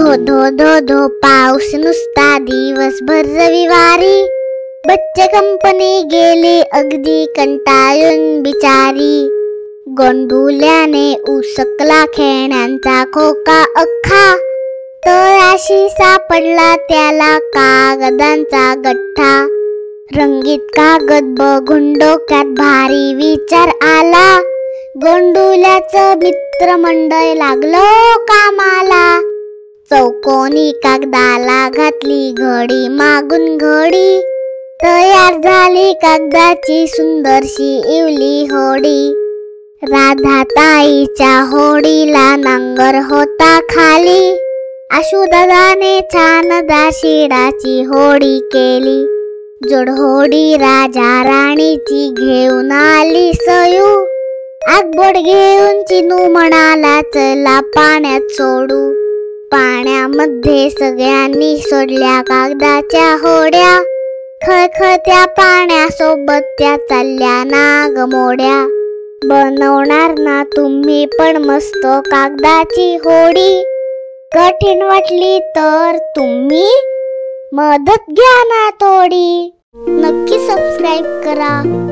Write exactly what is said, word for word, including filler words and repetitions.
धो धो धो धो पाऊस नुसता दिवसभर रविवारी, बच्चे कंपनी गेली अगदी कंटाळून बिचारी. गोंधुल्याने उसकला खेळण्यांचा खोका अख्खा, तळाशी सापडला त्याला कागदांचा गठ्ठा. रंगीत कागद बघून डोक्यात भारी विचार आला, गोंडुल्याचं मित्रमंडळ लागलं कामाला. चौकोनी कागदाला घातली घडी मागून घडी, तयार झाली कागदाची सुंदरशी इवली होडी. राधाताईच्या होडीला नांगर होता खाली, आशुदादाने छान दाशिडाची होडी केली. जोडहोडी राजा राणीची घेऊन आली सयू, आगबोट घेऊन चिनू म्हणाला चला पाण्यात सोडू. पाण्यामध्ये सगळ्यांनी सोडल्या कागदाच्या होड्या, खळखळत्या पाण्यासोबत त्या चालल्या नागमोड्या. बनवणार ना तुम्ही पण मस्त कागदाची होडी, कठीण वाटली तर तुम्ही मदत घ्या ना थोडी. नक्की सबस्क्राईब करा.